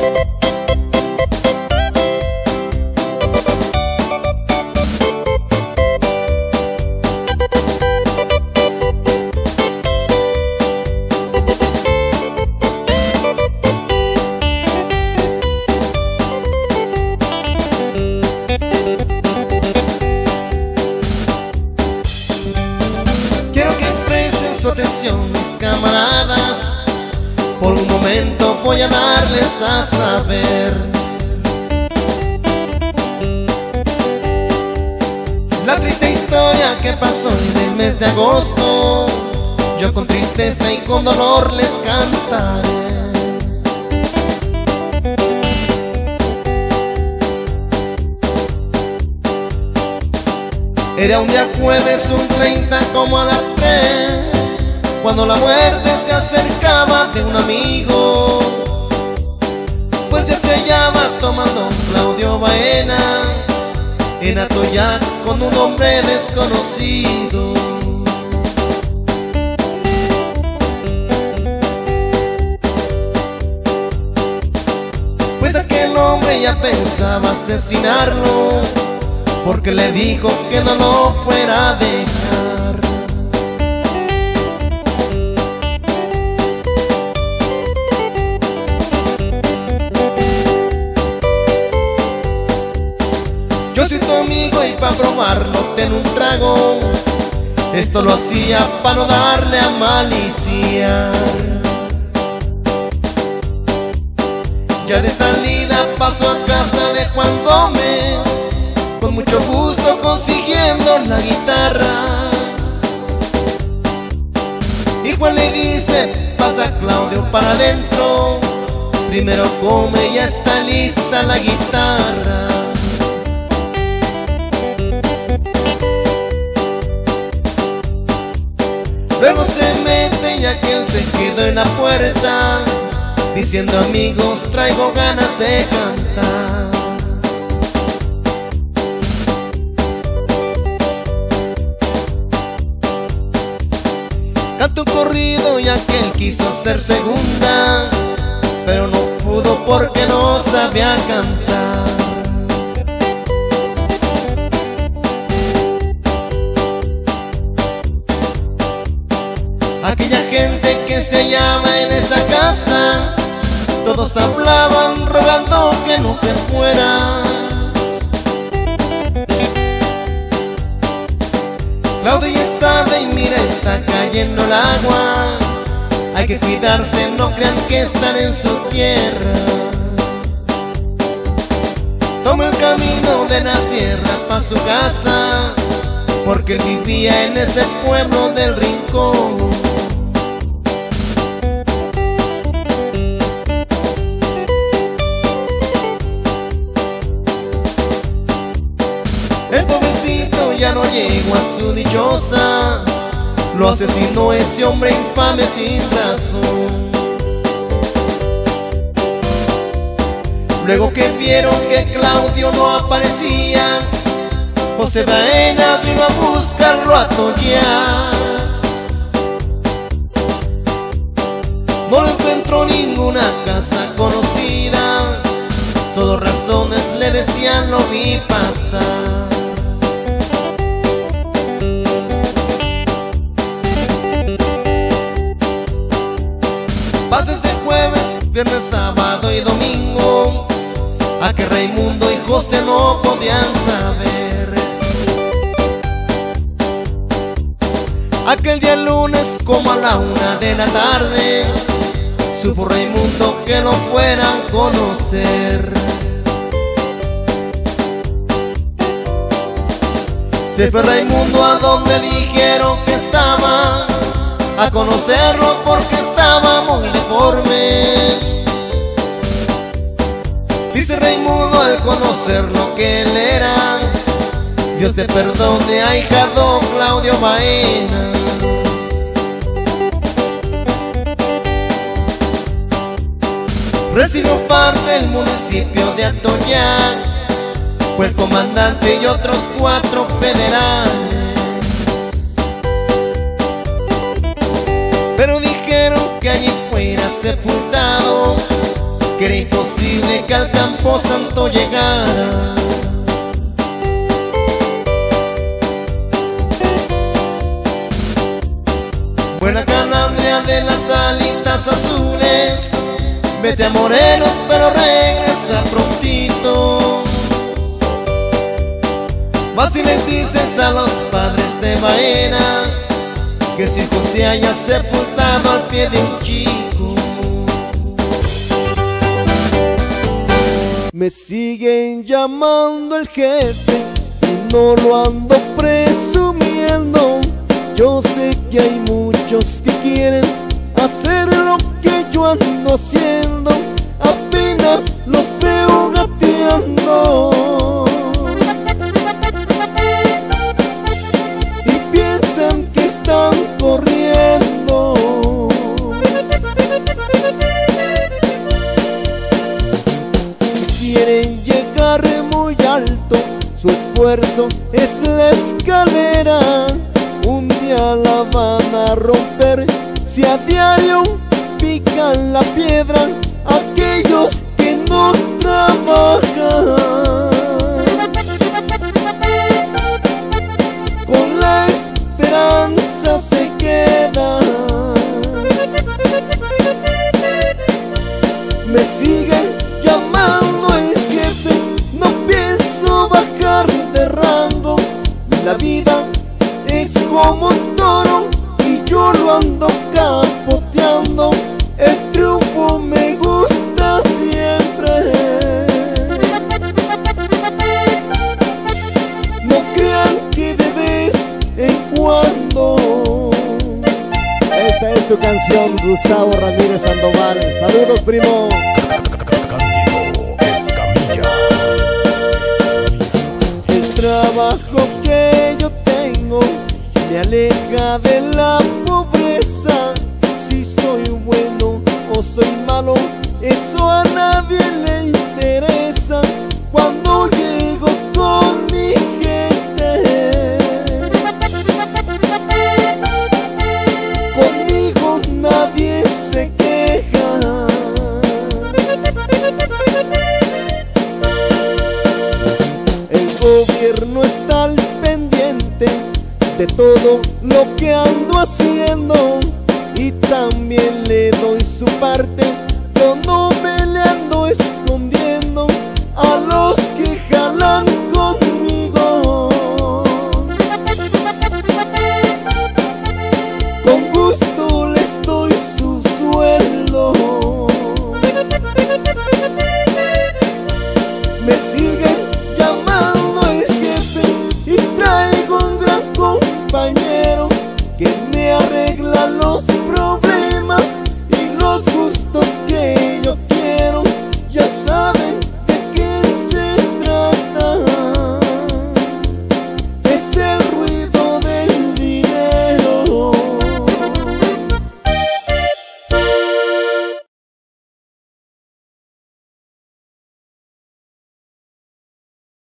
Atención mis camaradas, por un momento voy a darles a saber la triste historia que pasó en el mes de agosto. Yo con tristeza y con dolor les cantaré. Era un día jueves, un 30 como a las 3, cuando la muerte se acercaba de un amigo, pues ya se hallaba tomando Claudio Baena en Atoyac con un hombre desconocido. Pues aquel hombre ya pensaba asesinarlo, porque le dijo que no lo fuera a dejar. Yo soy tu amigo y pa' probarlo ten un trago. Esto lo hacía pa' no darle a maliciar. Ya de salida pasó a casa de Juan Gómez, con mucho gusto consiguiendo la guitarra. Y Juan le dice: pasa Claudio para adentro, primero come, ya está lista la guitarra. Luego se mete y aquel se quedó en la puerta, diciendo: amigos, traigo ganas de cantar. Cantó un corrido y aquel quiso hacer segunda, pero no pudo porque no sabía cantar. Aquella gente que se hallaba en esa casa, todos hablaban rogando que no se fuera. Claudio ya es tarde y mira, está cayendo el agua. Hay que cuidarse, no crean que están en su tierra. Toma el camino de la sierra pa' su casa, porque él vivía en ese pueblo del Rincón. El pobrecito ya no llegó a su dichosa, lo asesinó ese hombre infame sin razón. Luego que vieron que Claudio no aparecía, José Baena vino a buscarlo a Atoyac. No le encontró ninguna casa conocida, solo razones le decían: lo vi pasar. Pasó ese jueves, viernes, sábado y domingo, a que Raimundo y José no podían saber. Aquel día lunes, como a la 1 de la tarde, supo Raimundo que lo fueran a conocer. Se fue Raimundo a donde dijeron que estaba, a conocerlo porque estaba muy deforme. Dice Raimundo al conocerlo que él era: Dios te perdone, ahijado Claudio Baena. Recibió parte del municipio de Atoyac, fue el comandante y otros 4 federales. Pero dijeron que allí fuera sepultado, que era imposible que al camposanto llegara. Buena calandria de las alitas azules, vete a Morelos pero regresa prontito. Vas y les dices a los padres de Baena que su hijo se haya sepultado al pie de un chico. Me siguen llamando el jefe y no lo ando presumiendo. Yo sé que hay muchos que quieren hacer lo que yo ando haciendo. Apenas los veo gateando y piensan que están corriendo. Si quieren llegar muy alto, su esfuerzo es la escalera. Un día la van a romper si a diario pican la piedra aquellos que no trabajan. Con la esperanza se quedan. Me siguen llamando el jefe, no pienso bajar de rango. La vida es como un toro y yo lo ando capoteando. El triunfo me gusta siempre. No crean que de vez en cuando. Esta es tu canción, Gustavo Ramírez Sandoval. Saludos, primo. El trabajo que yo tengo me aleja de la pobreza. Si soy bueno o soy malo, eso a nadie le interesa. Cuando llego con mi gente, conmigo nadie se queja. El gobierno está al pendiente de todo lo que ando haciendo y también le doy su parte